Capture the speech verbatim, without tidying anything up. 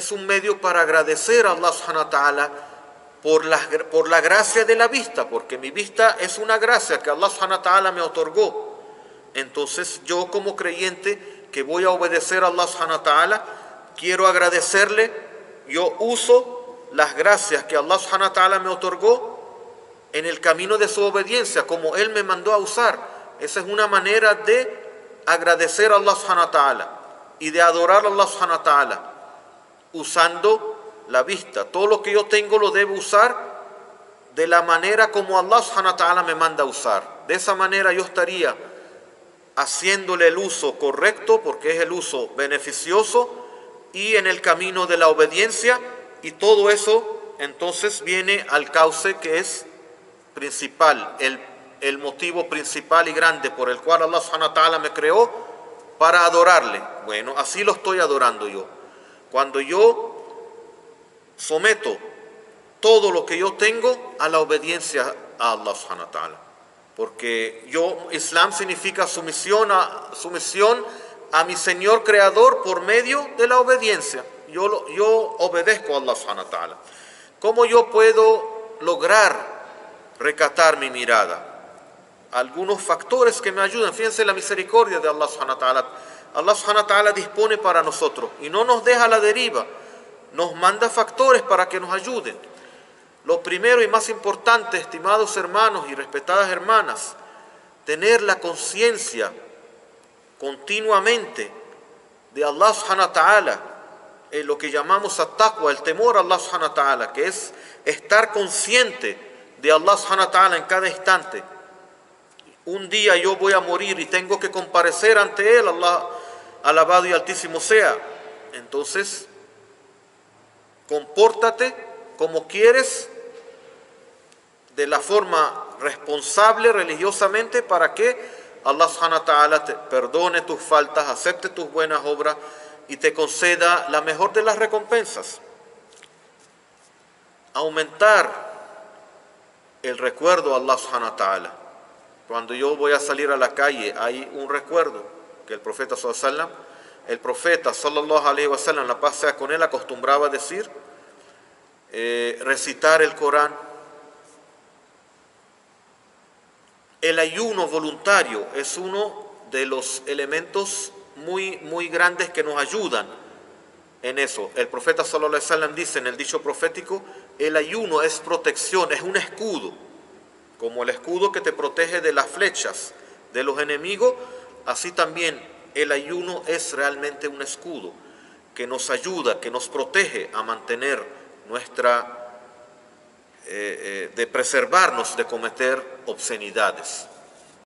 es un medio para agradecer a Allah subhanahu wa ta'ala por la, por la gracia de la vista, porque mi vista es una gracia que Allah subhanahu wa ta'ala me otorgó. Entonces yo como creyente que voy a obedecer a Allah subhanahu wa ta'ala, quiero agradecerle, yo uso las gracias que Allah subhanahu wa ta'ala me otorgó en el camino de su obediencia, como Él me mandó a usar. Esa es una manera de agradecer a Allah subhanahu wa ta'ala y de adorar a Allah subhanahu wa ta'ala, usando la vista. Todo lo que yo tengo lo debo usar de la manera como Allah subhanahu wa ta'ala me manda a usar. De esa manera yo estaría haciéndole el uso correcto, porque es el uso beneficioso y en el camino de la obediencia, y todo eso entonces viene al cauce que es principal, el, el motivo principal y grande por el cual Allah subhanahu wa ta'ala me creó, para adorarle. Bueno, así lo estoy adorando yo. Cuando yo someto todo lo que yo tengo a la obediencia a Allah subhanahu wa ta'ala. Porque yo, Islam significa sumisión a, sumisión a mi Señor Creador por medio de la obediencia. Yo, yo obedezco a Allah subhanahu wa ta'ala. ¿Cómo yo puedo lograr recatar mi mirada? Algunos factores que me ayudan. Fíjense la misericordia de Allah subhanahu wa ta'ala. Allah subhanahu wa ta'ala dispone para nosotros y no nos deja a la deriva. Nos manda factores para que nos ayuden. Lo primero y más importante, estimados hermanos y respetadas hermanas, tener la conciencia continuamente de Allah subhanahu wa ta'ala, en lo que llamamos at-taqwa, el temor a Allah subhanahu wa ta'ala, que es estar consciente de Allah subhanahu wa ta'ala en cada instante. Un día yo voy a morir y tengo que comparecer ante Él, Allah alabado y altísimo sea. Entonces, compórtate como quieres, de la forma responsable religiosamente, para que Allah subhanahu wa ta'ala te perdone tus faltas, acepte tus buenas obras y te conceda la mejor de las recompensas. Aumentar el recuerdo a Allah subhanahu wa ta'ala. Cuando yo voy a salir a la calle, hay un recuerdo que el profeta sallallahu alaihi wasallam, el profeta sallallahu alaihi wasallam, la paz sea con él, acostumbraba a decir, eh, recitar el Corán. El ayuno voluntario es uno de los elementos muy, muy grandes que nos ayudan en eso. El profeta sallallahu alaihi wasallam dice en el dicho profético, el ayuno es protección, es un escudo. Como el escudo que te protege de las flechas de los enemigos, así también el ayuno es realmente un escudo que nos ayuda, que nos protege a mantener nuestra, eh, eh, de preservarnos de cometer obscenidades.